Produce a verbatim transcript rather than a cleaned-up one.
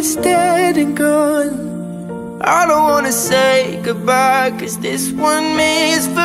is dead and gone. I don't wanna say goodbye, 'cause this one means forever.